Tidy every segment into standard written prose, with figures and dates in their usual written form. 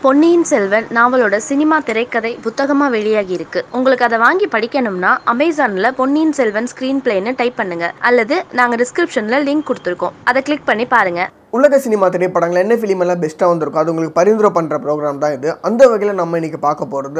Ponniyin Selvan நாவலோட cinema திரைக்கதை புத்தகமா வெளியாகி இருக்கு. உங்களுக்கு அதை வாங்கி படிக்கணும்னா அமேசான்ல பொன்னியின் செல்வன் ஸ்கிரீன் பிளேன்னு டைப் பண்ணுங்க, அல்லது நாங்க டிஸ்கிரிப்ஷன்ல லிங்க் கொடுத்துருக்கோம், அதை கிளிக் பண்ணி பாருங்க. உலக சினிமா திரைப்படங்கள் என்ன ஃபிலிம் எல்லாம் பெஸ்ட்டாக வந்திருக்கும் அது உங்களுக்கு பரிந்துரை பண்ணுற ப்ரோக்ராம் தான் இது. அந்த வகையில் நம்ம இன்றைக்கி பார்க்க போகிறது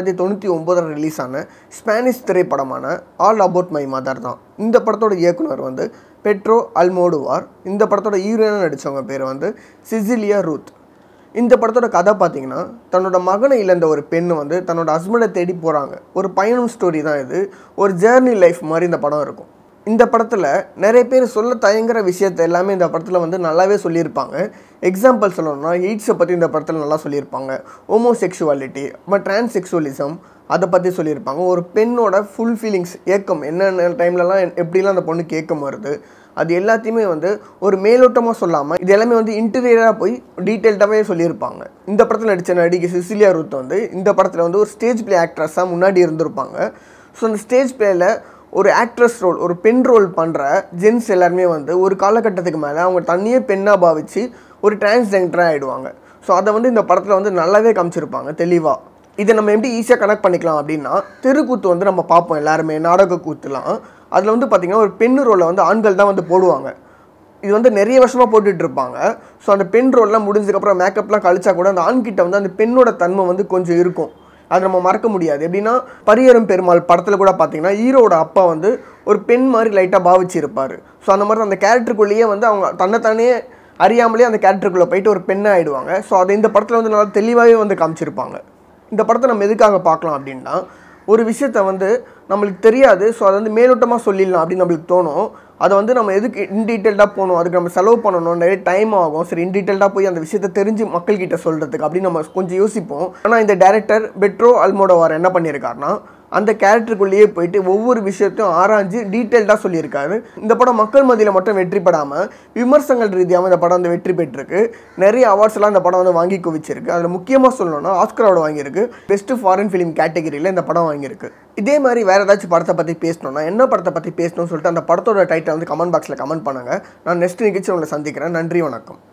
1999 ரிலீஸ் ஆன ஸ்பானிஷ் திரைப்படமான ஆல் அபவுட் மை மதர் தான். இந்த படத்தோட இயக்குனர் வந்து பெட்ரோ அல்மோடுவார். இந்த படத்தோட ஹீரோயினாக நடித்தவங்க பேர் வந்து சிசிலியா ரூத். இந்த படத்தோட கதை பார்த்தீங்கன்னா, தன்னோட மகனை இழந்த ஒரு பெண் வந்து தன்னோட ஹஸ்பண்டை தேடி போகிறாங்க. ஒரு பயணம் ஸ்டோரி தான் இது. ஒரு ஜேர்னி லைஃப் மாதிரி இந்த படம் இருக்கும். இந்த படத்தில் நிறைய பேர் சொல்ல தயங்குற விஷயத்தை எல்லாமே இந்த படத்தில் வந்து நல்லாவே சொல்லியிருப்பாங்க. எக்ஸாம்பிள் சொல்லணும்னா எய்ட்ஸை பற்றி இந்த படத்தில் நல்லா சொல்லியிருப்பாங்க. ஹோமோசெக்சுவாலிட்டி அப்புறம் டிரான்ஸ்செக்சுவலிசம் அதை பற்றி சொல்லியிருப்பாங்க. ஒரு பெண்ணோட ஃபுல் ஃபீலிங்ஸ் ஏக்கம் என்னென்ன டைம்லலாம் எப்படிலாம் அந்த பொண்ணுக்கு ஏக்கம் வருது அது எல்லாத்தையுமே வந்து ஒரு மேலோட்டமாக சொல்லாமல் இது எல்லாமே வந்து இன்டீரியராக போய் டீட்டெயில்டாகவே சொல்லியிருப்பாங்க. இந்த படத்தில் நடித்த நடிகை சிசிலியா ரூத் வந்து இந்த படத்தில் வந்து ஒரு ஸ்டேஜ் பிளே ஆக்ட்ரஸாக முன்னாடி இருந்திருப்பாங்க. ஸோ அந்த ஸ்டேஜ் பிளேயில் ஒரு ஆக்ட்ரஸ் ரோல், ஒரு பெண் ரோல் பண்ணுற ஜென்ஸ் எல்லாருமே வந்து ஒரு காலகட்டத்துக்கு மேலே அவங்க தண்ணியே பெண்ணாக பாவிச்சு ஒரு டிரான்ஸ்ஜெண்டராக ஆகிடுவாங்க. ஸோ அதை வந்து இந்த படத்தில் வந்து நல்லாவே காமிச்சிருப்பாங்க தெளிவாக. இதை நம்ம எப்படி ஈஸியாக கனெக்ட் பண்ணிக்கலாம் அப்படின்னா, தெருக்கூத்து வந்து நம்ம பார்ப்போம் எல்லாருமே, நாடக கூத்துலாம். அதில் வந்து பார்த்திங்கன்னா ஒரு பெண் ரோலை வந்து ஆண்கள் தான் வந்து போடுவாங்க. இது வந்து நிறைய வருஷமாக போட்டுட்ருப்பாங்க. ஸோ அந்த பெண் ரோல்லாம் முடிஞ்சதுக்கப்புறம் மேக்கப்லாம் கழிச்சா கூட அந்த ஆண்கிட்ட வந்து அந்த பெண்ணோட தன்மை வந்து கொஞ்சம் இருக்கும். அது நம்ம மறக்க முடியாது. எப்படின்னா பரியரும் பெருமாள் படத்தில் கூட பார்த்திங்கன்னா ஹீரோட அப்பா வந்து ஒரு பெண் மாதிரி லைட்டாக பாவிச்சிருப்பார். ஸோ அந்த மாதிரி அந்த கேரக்டருக்குள்ளேயே வந்து அவங்க தன்னைத்தானே அறியாமலே அந்த கேரக்டருக்குள்ளே போயிட்டு ஒரு பெண்ணாக ஆகிடுவாங்க. ஸோ அதை இந்த படத்தில் வந்து நல்லா தெளிவாகவே வந்து காமிச்சிருப்பாங்க. இந்த படத்தை நம்ம எதுக்காக பார்க்கலாம் அப்படின்னா, ஒரு விஷயத்த வந்து நம்மளுக்கு தெரியாது, ஸோ அதை வந்து மேலோட்டமாக சொல்லிடலாம் அப்படின்னு நம்மளுக்கு தோணும். அதை வந்து நம்ம எதுக்கு இன்டீட்டெயில்டாக போகணும், அதுக்கு நம்ம செலவு பண்ணணும், நிறைய டைம் ஆகும். சரி, இன்டீட்டெயில்டாக போய் அந்த விஷயத்தை தெரிஞ்சு மக்கள்கிட்ட சொல்கிறதுக்கு அப்படின்னு நம்ம கொஞ்சம் யோசிப்போம். ஆனால் இந்த டைரக்டர் பெட்ரோ அல்மோடோவார் என்ன பண்ணியிருக்காருன்னா, அந்த கேரக்டருக்குள்ளேயே போயிட்டு ஒவ்வொரு விஷயத்தையும் ஆராய்ஞ்சு டீட்டெயில்டாக சொல்லியிருக்காரு. இந்த படம் மக்கள் மத்தியில் மட்டும் வெற்றி பெறாமல் விமர்சனங்கள் ரீதியாக இந்த படம் வந்து வெற்றி பெற்றிருக்கு. நிறைய அவார்ட்ஸ்லாம் இந்த படம் வந்து வாங்கி குவிச்சிருக்கு. அதில் முக்கியமாக சொல்லணும்னா ஆஸ்கர் அவார்டு வாங்கியிருக்கு. பெஸ்ட் ஃபாரின் ஃபிலிம் கேட்டகரியில் இந்த படம் வாங்கியிருக்கு. இதே மாதிரி வேறு ஏதாச்சும் படத்தை பற்றி பேசணும்னா, என்ன படத்தை பற்றி பேசணும்னு சொல்லிட்டு அந்த படத்தோட டைட்டில் வந்து கமெண்ட் பாக்ஸில் கமெண்ட் பண்ணுங்கள். நான் நெக்ஸ்ட் நிகழ்ச்சி உங்களை சந்திக்கிறேன். நன்றி, வணக்கம்.